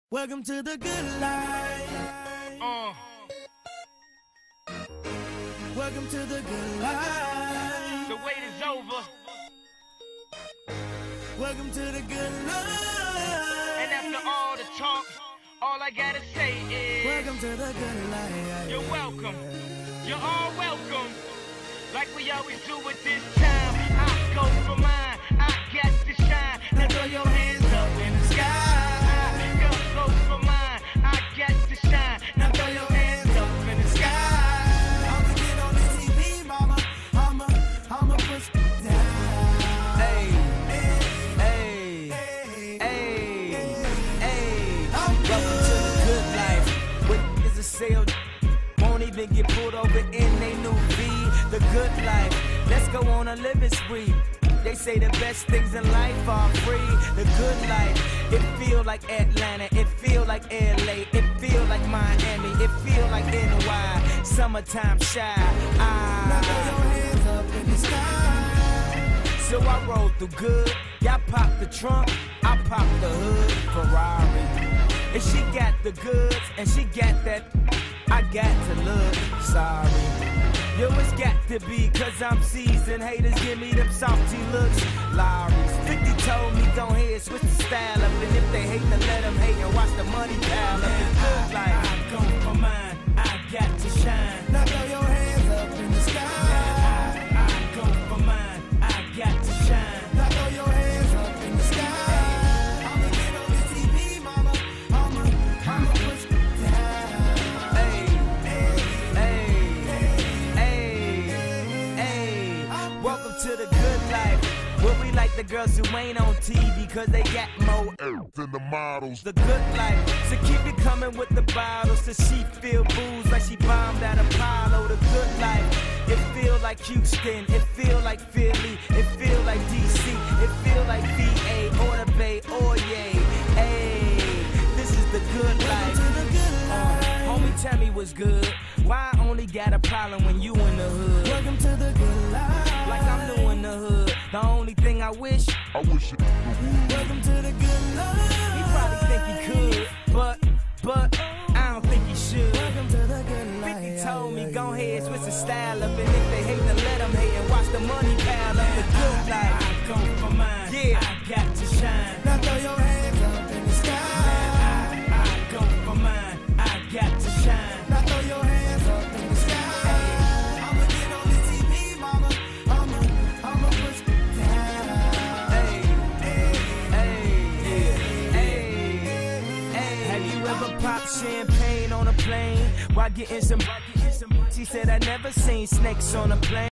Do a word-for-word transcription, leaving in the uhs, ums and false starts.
Welcome to the good life. Uh. Welcome to the good life. The wait is over. Welcome to the good life. And after all the talk, all I gotta say is welcome to the good life. You're welcome. You're all welcome. Like we always do at this time. I go for mine. I got to shine. Now throw your hands up in the sky. I go for mine. I got to shine. Now throw your hands up in the sky. I'ma get on the T V, mama. I'ma, I'ma push it down. Hey, hey, hey, hey, hey. Welcome to the good life. What is a sale? Won't even get pulled over in they new V. The good life. Let's go on a living spree. They say the best things in life are free. The good life. It feel like Atlanta. It feel like L A. It feel like Miami. It feel like N Y. Summertime shy. Ah. Now throw your hands up in the sky. So I roll through good. Y'all pop the trunk. I pop the hood. Ferrari. And she got the goods. And she got that. I got to look sorry. Yo, it's got to be, cause I'm seasoned. Haters give me them salty looks. Lowry's fifty told me, go ahead, switch the style up. And if they hate, then let them hate and watch the money pile up. It's good life. I go for mine, I got to shine. Now throw your hands up in the sky. I, I go for mine, I got to shine. Now throw your hands up in the sky. I'ma get on the T V, mama. I'ma, I'ma push it down. Hey, hey, hey, hey. Welcome to the good life. Where we like the girls who ain't on T V, cause they got more than the models. The good life, so keep it coming with the bottles. So she feel booze like she bombed at Apollo. The good life, it feel like Houston, it feel like Philly, it feel like D C, it feel like V A or the Bay or yay. Hey, this is the good life. Uh, homie, tell me what's good. Why I only got a problem when you in the hood? Welcome to the good life. Like I'm new in the hood. The only thing I wish, I wish it. Welcome to the good life. he probably think he could, but, but, I don't think he should. Welcome to the good life. fifty told me, go ahead, switch the style up. And if they hate, then let them hate and watch the money pile up. The good life, I go for mine, yeah, I got to shine. Now throw your hands up in the sky. I, I go for mine, I got to shine. Now throw your hands up in the sky. I'ma get on the T V, mama. I'ma, I'ma push it down. Hey, hey, hey, hey. Have you ever popped champagne on a plane while getting some? She said I never seen snakes on a plane.